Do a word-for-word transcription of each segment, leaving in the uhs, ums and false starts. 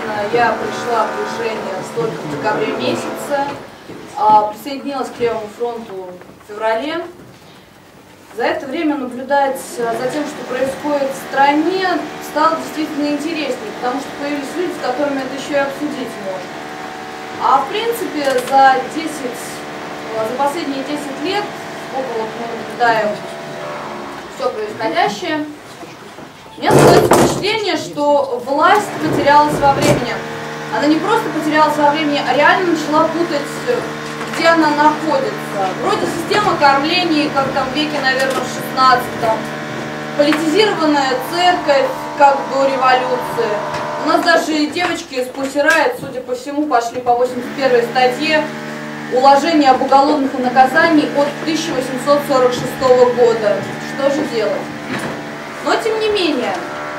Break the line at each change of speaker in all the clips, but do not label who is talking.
я пришла в движение только в декабре месяце, а присоединилась к Левому фронту в феврале. За это время наблюдать за тем, что происходит в стране, стало действительно интереснее, потому что появились люди, с которыми это еще и обсудить можно. А в принципе за десять, за последние десять лет, сколько вот мы наблюдаем все происходящее, у меня создается впечатление, что власть потерялась во времени. Она не просто потерялась во времени, а реально начала путать, где она находится. Вроде система кормления, как там в веке, наверное, в шестнадцатом, политизированная церковь, как до революции. У нас даже девочки из Pussy Riot, судя по всему, пошли по восемьдесят первой статье уложения об уголовных наказаниях от тысяча восемьсот сорок шестого года. Что же делать? Но тем не менее,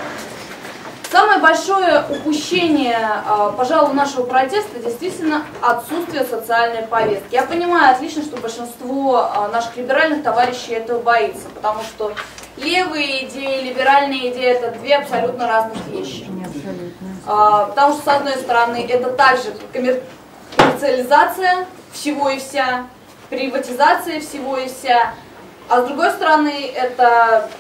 самое большое упущение, пожалуй, нашего протеста действительно отсутствие социальной повестки. Я понимаю отлично, что большинство наших либеральных товарищей этого боится, потому что левые идеи, либеральные идеи – это две абсолютно разных вещи. Потому что, с одной стороны, это также коммерциализация всего и вся, приватизация всего и вся, а с другой стороны, это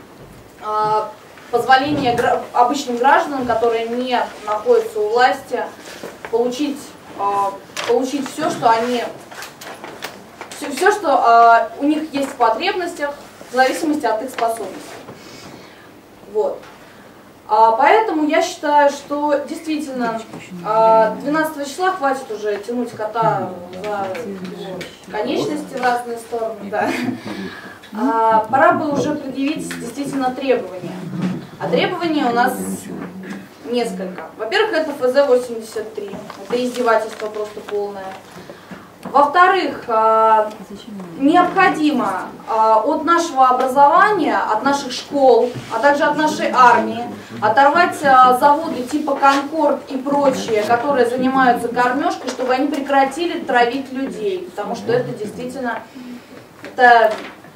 позволение обычным гражданам, которые не находятся у власти, получить, получить все, что они, все, все, что у них есть в потребностях, в зависимости от их способностей. Вот. Поэтому я считаю, что действительно двенадцатого числа хватит уже тянуть кота за конечности в разные стороны. Да. А, пора бы уже предъявить действительно требования. А требований у нас несколько. Во-первых, это эф зэ восемьдесят три. Это издевательство просто полное. Во-вторых, а, необходимо а, от нашего образования, от наших школ, а также от нашей армии оторвать а, заводы типа Конкорд и прочие, которые занимаются кормежкой, чтобы они прекратили травить людей. Потому что это действительно... Это,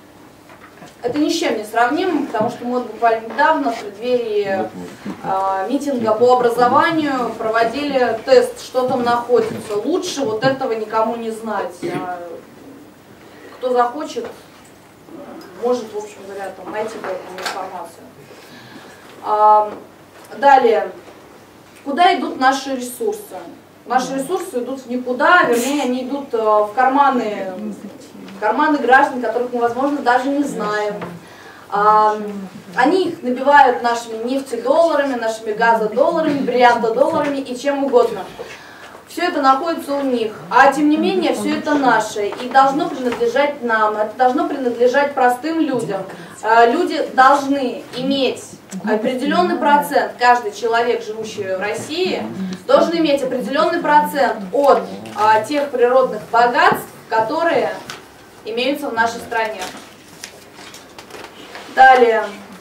Это ни с чем не сравнимо, потому что мы вот буквально недавно в преддверии э, митинга по образованию проводили тест, что там находится. Лучше вот этого никому не знать. А кто захочет, может, в общем говоря, там, найти эту информацию. А, далее, куда идут наши ресурсы? Наши ресурсы идут в никуда, вернее, они идут в карманы... в карманы граждан, которых мы, возможно, даже не знаем. А, они их набивают нашими нефтедолларами, нашими газодолларами, бриллиантодолларами и чем угодно. Все это находится у них, а тем не менее все это наше и должно принадлежать нам, это должно принадлежать простым людям. А, люди должны иметь определенный процент, каждый человек, живущий в России, должен иметь определенный процент от а, тех природных богатств, которые имеются в нашей стране. Далее.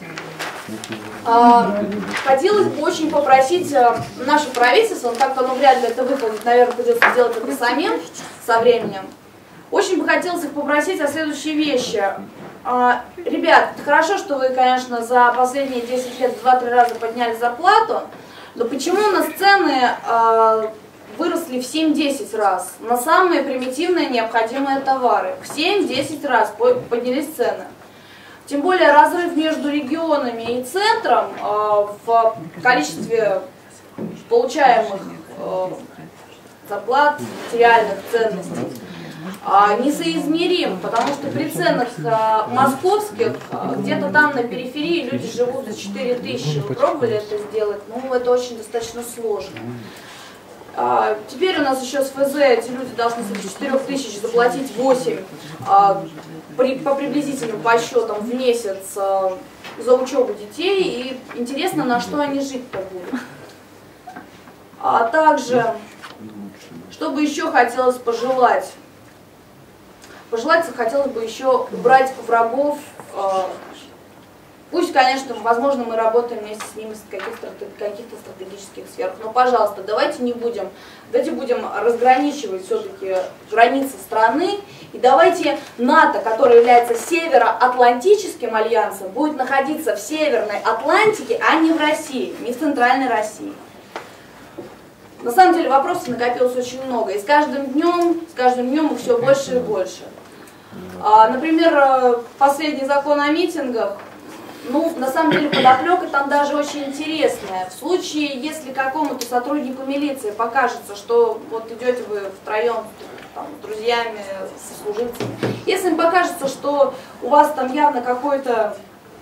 А, хотелось бы очень попросить а, наше правительство, но как-то оно вряд ли это выполнит, наверное, придется сделать это самим со временем. Очень бы хотелось их попросить о следующей вещи. А, ребят, хорошо, что вы, конечно, за последние десять лет в два-три раза подняли зарплату, но почему у нас цены... А, выросли в семь-десять раз на самые примитивные необходимые товары. В семь-десять раз поднялись цены. Тем более разрыв между регионами и центром э, в количестве получаемых э, зарплат, материальных ценностей э, несоизмерим, потому что при ценах э, московских э, где-то там на периферии люди живут за четыре тысячи. Вы пробовали это сделать? Ну, это очень достаточно сложно. А, теперь у нас еще с эф зэ эти люди должны с четырёх тысяч заплатить восемь а, при, по приблизительным подсчетам в месяц а, за учебу детей. И интересно, на что они жить-то будут. А также, что бы еще хотелось пожелать? Пожелать хотелось бы еще убрать врагов. А, Пусть, конечно, возможно, мы работаем вместе с ними в каких-то каких-то стратегических сферах, но, пожалуйста, давайте не будем, давайте будем разграничивать все-таки границы страны, и давайте НАТО, которое является Североатлантическим альянсом, будет находиться в Северной Атлантике, а не в России, не в Центральной России. На самом деле вопросов накопилось очень много, и с каждым днем, с каждым днем их все больше и больше. А, например, последний закон о митингах, ну, на самом деле подоплека там даже очень интересная. В случае, если какому-то сотруднику милиции покажется, что вот идете вы втроем там, с друзьями, со служителями, если им покажется, что у вас там явно какой-то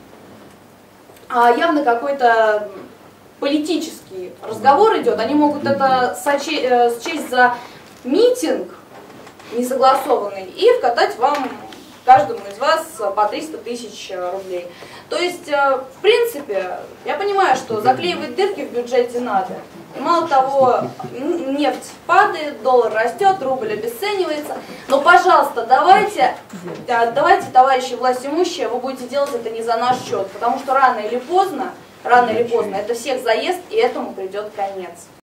явно какой-то политический разговор идет, они могут это счесть за митинг несогласованный и вкатать вам, каждому из вас, по триста тысяч рублей. То есть, в принципе, я понимаю, что заклеивать дырки в бюджете надо. И мало того, нефть падает, доллар растет, рубль обесценивается. Но, пожалуйста, давайте, давайте, товарищи властимущие, вы будете делать это не за наш счет, потому что рано или поздно, рано или поздно это всех заест, и этому придет конец.